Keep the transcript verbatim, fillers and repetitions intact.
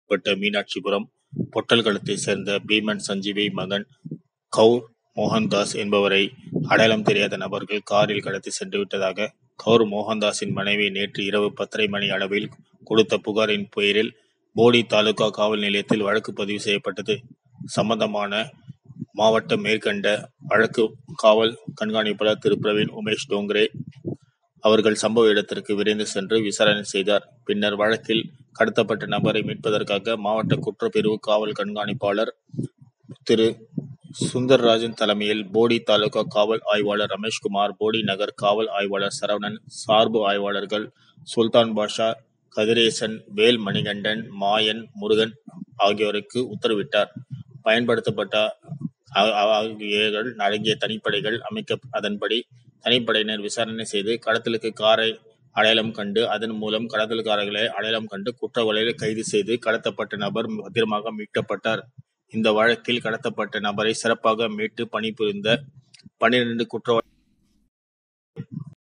உட்பட்ட மீனாட்சிபுரம் பொட்டல்களத்தைச் சேர்ந்த பீமன் சஞ்சீவி மகன் கௌர் மோகன்தாஸ் என்பவரை அடையாளம் தெரியாத நபர்கள் காரில் கடத்தி சென்றுவிட்டதாக கௌர் மோகன்தாஸின் மனைவி நேற்று இரவு பத்தரை மணி அளவில் கொடுத்த புகாரின் பெயரில் போடி தாலுகா காவல் நிலையத்தில் வழக்கு பதிவு செய்யப்பட்டது. சம்பந்தமான மாவட்ட மேற்கண்ட வழக்கு காவல் கண்காணிப்பாளர் திரு பிரவீன் உமேஷ் டோங்கரே அவர்கள் சம்பவ இடத்திற்கு விரைந்து சென்று விசாரணை செய்தார். பின்னர் வழக்கில் கடத்தப்பட்ட நபரை மீட்பதற்காக மாவட்ட குற்றப்பிரிவு காவல் கண்காணிப்பாளர் திரு சுந்தர்ராஜன் தலைமையில் போடி தாலுகா காவல் ஆய்வாளர் ரமேஷ்குமார், போடி நகர் காவல் ஆய்வாளர் சரவணன், சார்பு ஆய்வாளர்கள் சுல்தான் பாஷா, கதிரேசன், வேல் மணிகண்டன், மாயன், முருகன் ஆகியோருக்கு உத்தரவிட்டார். பயன்படுத்தப்பட்ட ஆகியோர்கள் அடங்கிய தனிப்படைகள் அமைக்க அதன்படி தனிப்படையினர் விசாரணை செய்து கடத்தலுக்கு காரை அடையாளம் கண்டு அதன் மூலம் கடத்தல்காரர்களை அடையாளம் கண்டு குற்ற வழக்கில் கைது செய்து கடத்தப்பட்ட நபர் பத்திரமாக மீட்கப்பட்டார். இந்த வழக்கில் கடத்தப்பட்ட நபரை சிறப்பாக மீட்டு பணிபுரிந்த பனிரெண்டு குற்றவாளி